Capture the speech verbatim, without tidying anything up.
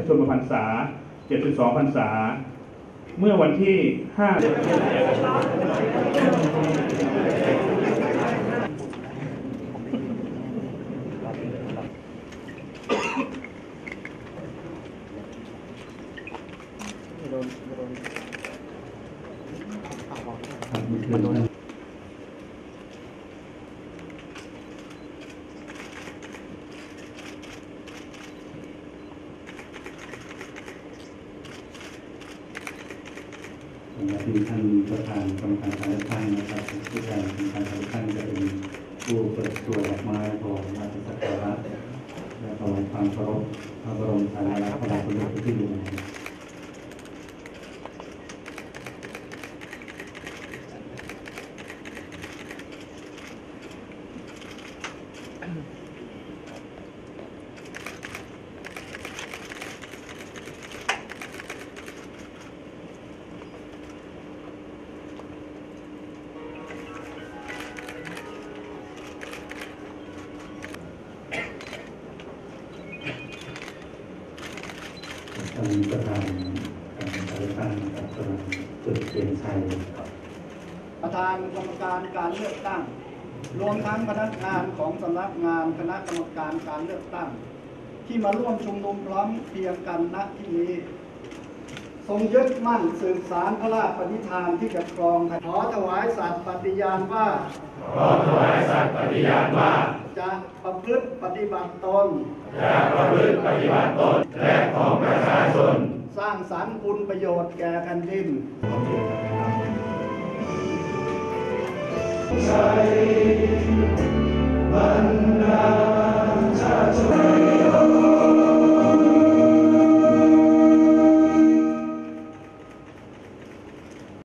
ชนมพรรษาเจ็ดสิบสองพรรษาเมื่อวันที่ห้ามันโดนที่ท่านประธานกรรมการการเลือกตั้งนะครับผู้แทนกรรมการการเลือกตั้งจะเป็นผู้เปิดตัวดอกไม้ของราชสักการะและถวายความเคารพพระบรมสารีริกธาตุพระบาทสมเด็จพระเจ้าอยู่หัวท่านประธานการเลือกตั้งกับกำลังจุดเทียนชัยประธานกรรมการการเลือกตั้งรวมทั้งพนักงานของสำนักงานคณะกรรมการการเลือกตั้งที่มาร่วมชุมนุมพร้อมเพรียงกันณที่นี้ทรงยึดมั่นสืบสารพระราชปณิธานที่จะครองขอถวายสัตย์ปฏิญาณว่าขอถวายสัตย์ปฏิญาณว่าจะประพฤติปฏิบัติตนจะประพฤติปฏิบัติตนและของประชาชนสร้างสรรค์คุณประโยชน์แก่แผ่นดินใจบรรดา